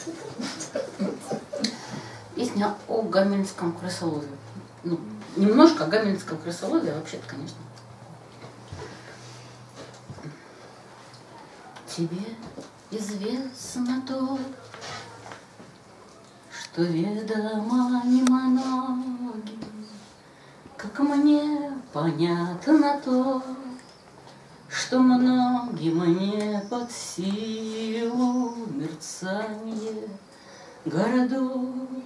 Песня о гамельнском крысолове. Ну, немножко о гамельнском крысолове, а вообще-то, конечно. Тебе известно то, что ведомо немногим, как мне понятно то, что многим не под силу мерцание городов,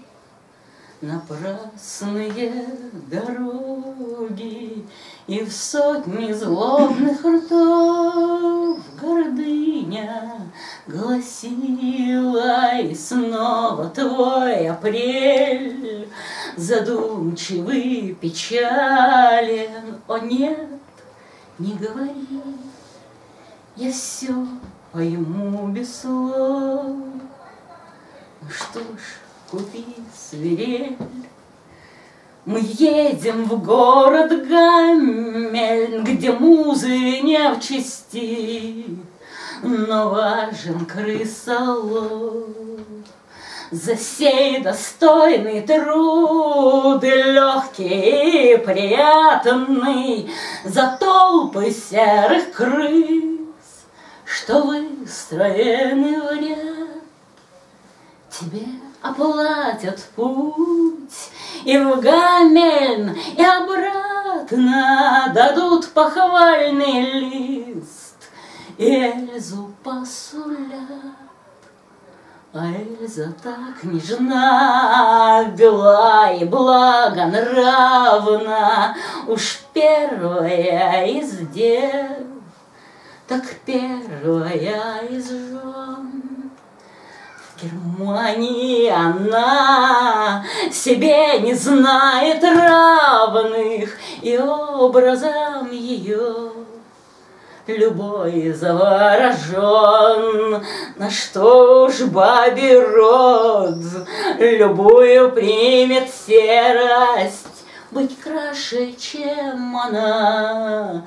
напрасные дороги и в сотни злобных ртов гордыня гласила, и снова твой апрель задумчивый, печален. О нет, не говори, я все пойму без слов. Ну что ж, купи свирель. Мы едем в город Гамель, где музы не в чести, но важен крысолов. За сей достойный труд, легкий и приятный, за толпы серых крыс, что выстроены в ряд. Тебе оплатят путь и в Гамельн, и обратно дадут похвальный лист, и Эльзу посулят. А Эльза так нежна, бела и благонравна, уж первая из дев, так первая из жен. В Германии она себе не знает равных, и образом ее любой заворожен. На что ж бабий род любую примет серость, быть краше, чем она,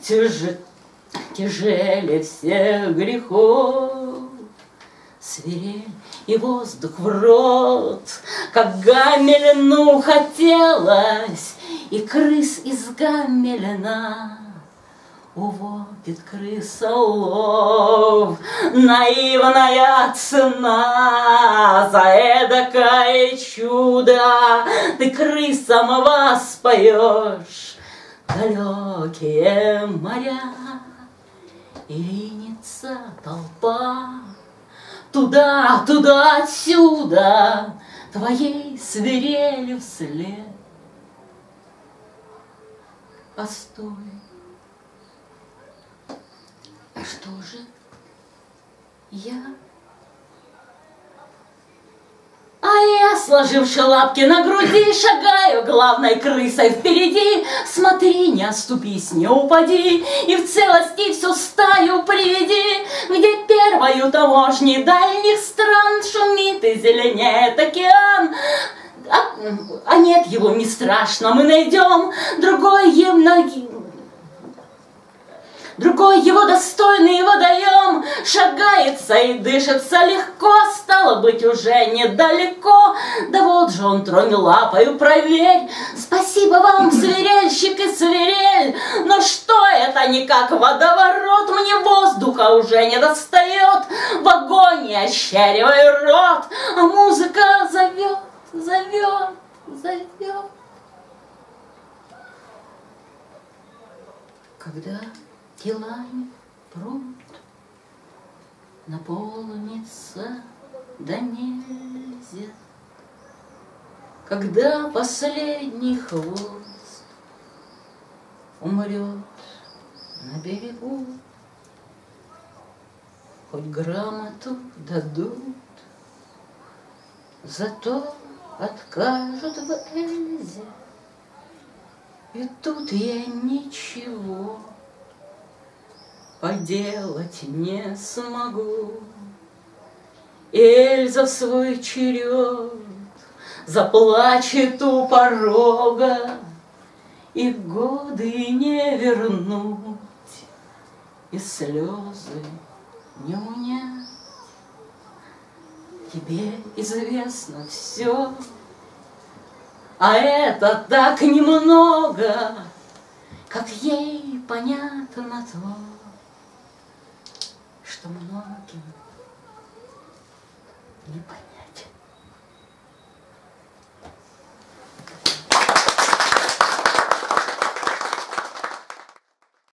тяжелее всех грехов. Свирель и воздух в рот, как Гамельну хотелось, и крыс из Гамельна уводит крысолов. Наивная цена за эдакое чудо, ты крысам воспоешь далекие моря, и ринется толпа туда, туда, отсюда, твоей свирелью вслед. Постой, а что же я? А я, сложивши лапки на груди, шагаю главной крысой впереди. Смотри, не оступись, не упади, и в целости всю стаю приведи, где первою таможни дальних стран шумит и зеленеет океан. А нет его, не страшно, мы найдем другой его достойный водоем. Шагается и дышится легко, стало быть, уже недалеко. Да вот же он, тронь лапою, проверь. Спасибо вам, свирельщик и свирель, но что это не как водоворот? Мне воздуха уже не достает, в агонии ощериваю рот, а музыка зовет, зовет, зовет. Когда Елань пруд наполнится до нельзя, когда последний хвост умрет на берегу, хоть грамоту дадут, зато откажут в Эльзе, и тут я ничего поделать не смогу. Эльза в свой черед заплачет у порога, и годы не вернуть, и слезы не унять. тебе известно все, а это так немного, как ей понятно то, что многим не понять.